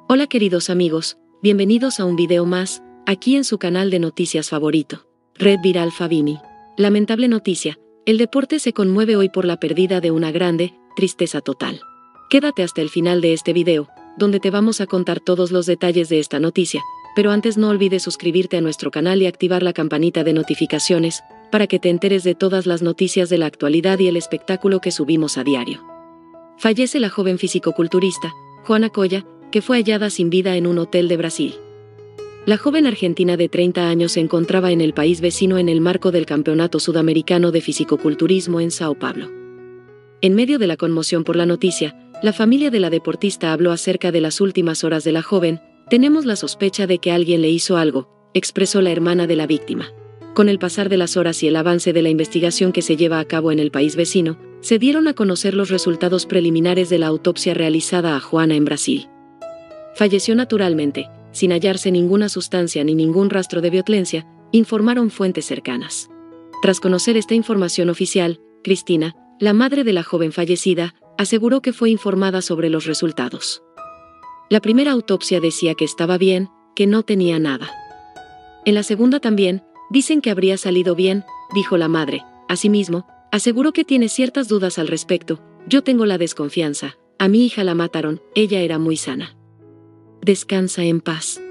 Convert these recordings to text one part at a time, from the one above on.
Hola queridos amigos, bienvenidos a un video más, aquí en su canal de noticias favorito, Red Viral Fabini. Lamentable noticia, el deporte se conmueve hoy por la pérdida de una grande, tristeza total. Quédate hasta el final de este video, donde te vamos a contar todos los detalles de esta noticia, pero antes no olvides suscribirte a nuestro canal y activar la campanita de notificaciones, para que te enteres de todas las noticias de la actualidad y el espectáculo que subimos a diario. Fallece la joven fisicoculturista, Juana Coya, que fue hallada sin vida en un hotel de Brasil. La joven argentina de 30 años se encontraba en el país vecino en el marco del Campeonato Sudamericano de Fisicoculturismo en Sao Paulo. En medio de la conmoción por la noticia, la familia de la deportista habló acerca de las últimas horas de la joven. Tenemos la sospecha de que alguien le hizo algo, expresó la hermana de la víctima. Con el pasar de las horas y el avance de la investigación que se lleva a cabo en el país vecino, se dieron a conocer los resultados preliminares de la autopsia realizada a Juana en Brasil. Falleció naturalmente, sin hallarse ninguna sustancia ni ningún rastro de violencia, informaron fuentes cercanas. Tras conocer esta información oficial, Cristina, la madre de la joven fallecida, aseguró que fue informada sobre los resultados. La primera autopsia decía que estaba bien, que no tenía nada. En la segunda también, dicen que habría salido bien, dijo la madre. Asimismo, aseguró que tiene ciertas dudas al respecto. Yo tengo la desconfianza. A mi hija la mataron, ella era muy sana. Descansa en paz.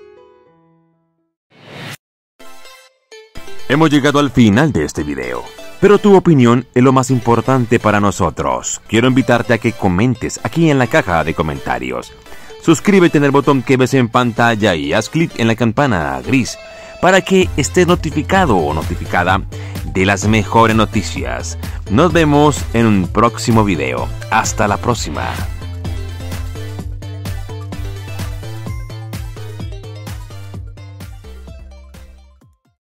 Hemos llegado al final de este video, pero tu opinión es lo más importante para nosotros. Quiero invitarte a que comentes aquí en la caja de comentarios. Suscríbete en el botón que ves en pantalla y haz clic en la campana gris para que estés notificado o notificada de las mejores noticias. Nos vemos en un próximo video. Hasta la próxima.